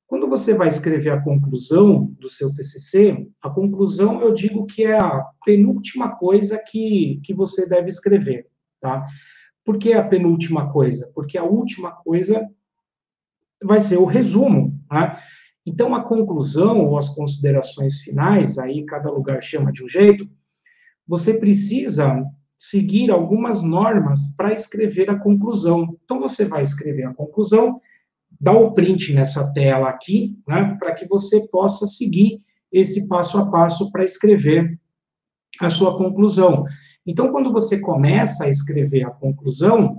Quando você vai escrever a conclusão do seu TCC, a conclusão eu digo que é a penúltima coisa que você deve escrever, tá? Por que a penúltima coisa? Porque a última coisa vai ser o resumo, né? Então, a conclusão ou as considerações finais, aí cada lugar chama de um jeito, você precisa seguir algumas normas para escrever a conclusão. Então, você vai escrever a conclusão, dá o print nessa tela aqui, né, para que você possa seguir esse passo a passo para escrever a sua conclusão. Então, quando você começa a escrever a conclusão,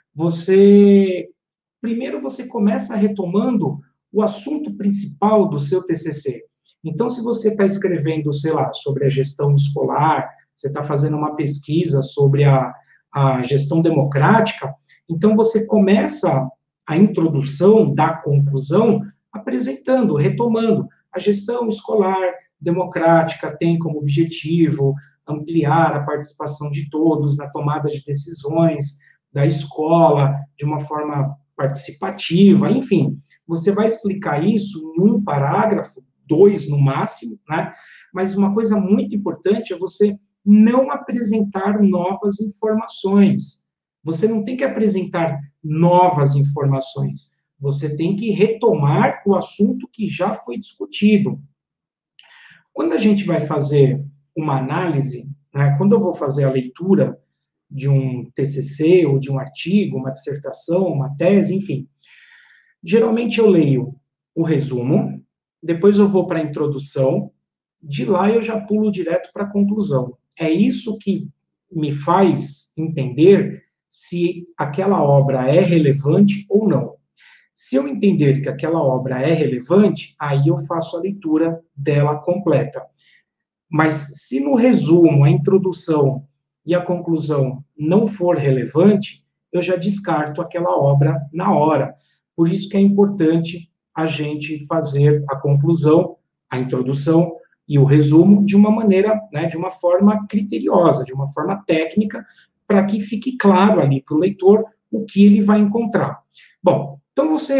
primeiro você começa retomando o assunto principal do seu TCC. Então, se você está escrevendo, sei lá, sobre a gestão escolar, você está fazendo uma pesquisa sobre a gestão democrática, então você começa a introdução da conclusão apresentando, retomando. A gestão escolar democrática tem como objetivo ampliar a participação de todos na tomada de decisões da escola de uma forma participativa, enfim. Você vai explicar isso em um parágrafo, 2 no máximo, né? Mas uma coisa muito importante é você não apresentar novas informações. Você não tem que apresentar novas informações. Você tem que retomar o assunto que já foi discutido. Quando a gente vai fazer uma análise, né, quando eu vou fazer a leitura de um TCC ou de um artigo, uma dissertação, uma tese, enfim, geralmente eu leio o resumo, depois eu vou para a introdução, de lá eu já pulo direto para a conclusão. É isso que me faz entender se aquela obra é relevante ou não. Se eu entender que aquela obra é relevante, aí eu faço a leitura dela completa. Mas se no resumo, a introdução e a conclusão não for relevante, eu já descarto aquela obra na hora. Por isso que é importante a gente fazer a conclusão, a introdução e o resumo de uma maneira, né, de uma forma criteriosa, de uma forma técnica, para que fique claro ali para o leitor o que ele vai encontrar. Bom, então você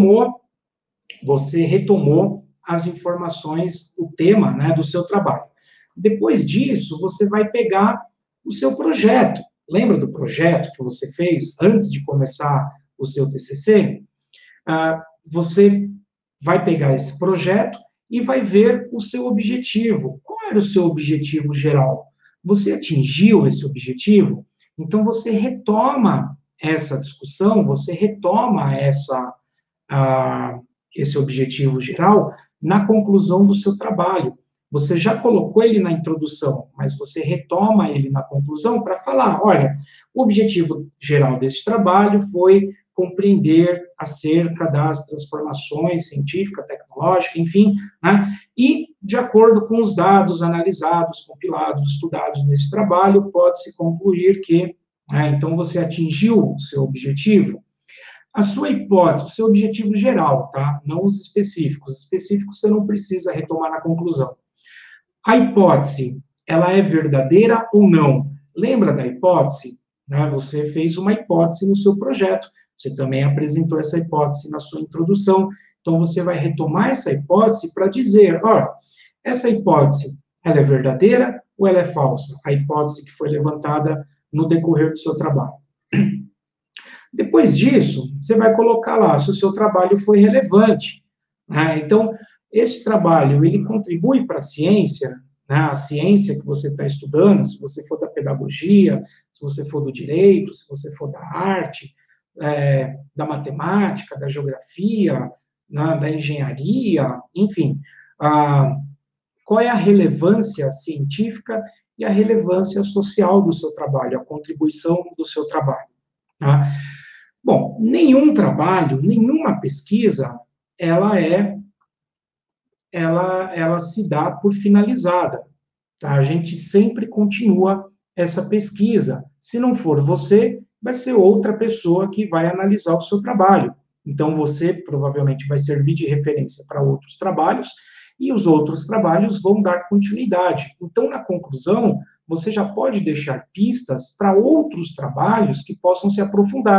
retomou as informações, o tema, né, do seu trabalho. Depois disso, você vai pegar o seu projeto. Lembra do projeto que você fez antes de começar o seu TCC? Você vai pegar esse projeto e vai ver o seu objetivo. Qual era o seu objetivo geral? Você atingiu esse objetivo? Então, você retoma essa discussão, você retoma esse objetivo geral na conclusão do seu trabalho. Você já colocou ele na introdução, mas você retoma ele na conclusão para falar, olha, o objetivo geral desse trabalho foi compreender acerca das transformações científicas, tecnológicas, enfim, né? E, de acordo com os dados analisados, compilados, estudados nesse trabalho, pode-se concluir que, né, então, você atingiu o seu objetivo. A sua hipótese, o seu objetivo geral, tá? Não os específicos. Os específicos você não precisa retomar na conclusão. A hipótese, ela é verdadeira ou não? Lembra da hipótese? Né? Você fez uma hipótese no seu projeto. Você também apresentou essa hipótese na sua introdução. Então, você vai retomar essa hipótese para dizer, ó, essa hipótese, ela é verdadeira ou ela é falsa? A hipótese que foi levantada no decorrer do seu trabalho. Depois disso, você vai colocar lá se o seu trabalho foi relevante. Né? Então, esse trabalho, ele contribui para a ciência, né? A ciência que você está estudando, se você for da pedagogia, se você for do direito, se você for da arte, da matemática, da geografia, né? Da engenharia, enfim. Qual é a relevância científica e a relevância social do seu trabalho, a contribuição do seu trabalho. Tá? Bom, nenhum trabalho, nenhuma pesquisa, ela se dá por finalizada. Tá? A gente sempre continua essa pesquisa. Se não for você, vai ser outra pessoa que vai analisar o seu trabalho. Então, você provavelmente vai servir de referência para outros trabalhos, e os outros trabalhos vão dar continuidade. Então, na conclusão, você já pode deixar pistas para outros trabalhos que possam se aprofundar.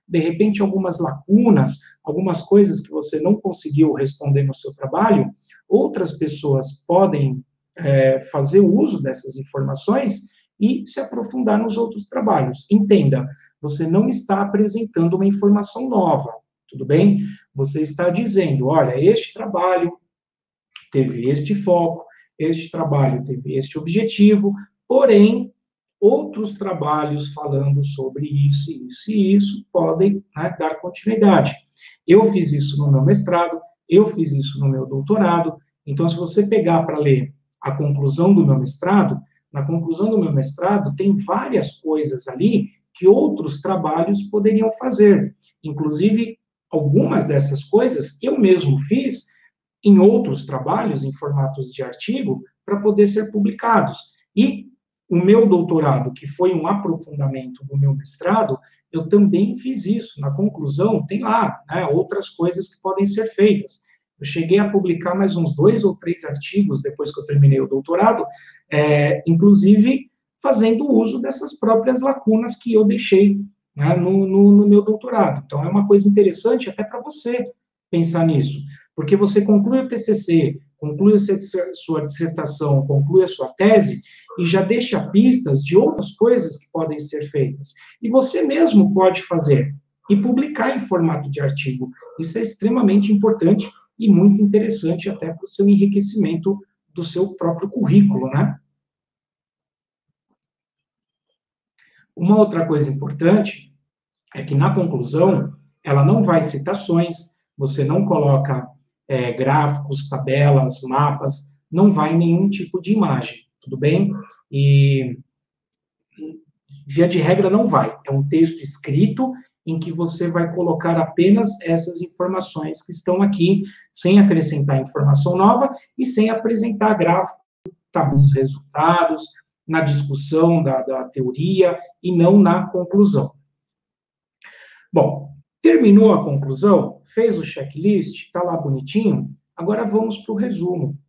de repente, algumas lacunas, algumas coisas que você não conseguiu responder no seu trabalho, outras pessoas podem fazer uso dessas informações e se aprofundar nos outros trabalhos. Entenda, você não está apresentando uma informação nova, tudo bem? Você está dizendo, olha, este trabalho teve este foco, este trabalho teve este objetivo, porém, outros trabalhos falando sobre isso, isso e isso podem, né, dar continuidade. Eu fiz isso no meu mestrado, eu fiz isso no meu doutorado, então, se você pegar para ler a conclusão do meu mestrado, na conclusão do meu mestrado tem várias coisas ali que outros trabalhos poderiam fazer. Inclusive, algumas dessas coisas eu mesmo fiz em outros trabalhos, em formatos de artigo, para poder ser publicados. E o meu doutorado, que foi um aprofundamento do meu mestrado, eu também fiz isso. Na conclusão, tem lá, né, outras coisas que podem ser feitas. Eu cheguei a publicar mais uns 2 ou 3 artigos depois que eu terminei o doutorado, inclusive fazendo uso dessas próprias lacunas que eu deixei, né, no meu doutorado. Então, é uma coisa interessante até para você pensar nisso, porque você conclui o TCC, conclui a sua dissertação, conclui a sua tese, e já deixa pistas de outras coisas que podem ser feitas. E você mesmo pode fazer e publicar em formato de artigo. Isso é extremamente importante e muito interessante até para o seu enriquecimento do seu próprio currículo, né? Uma outra coisa importante é que na conclusão ela não vai citações, você não coloca gráficos, tabelas, mapas, não vai nenhum tipo de imagem, tudo bem? E via de regra não vai. É um texto escrito em que você vai colocar apenas essas informações que estão aqui, sem acrescentar informação nova e sem apresentar gráfico, os resultados, na discussão da teoria e não na conclusão. Bom, terminou a conclusão, fez o checklist, está lá bonitinho, agora vamos para o resumo.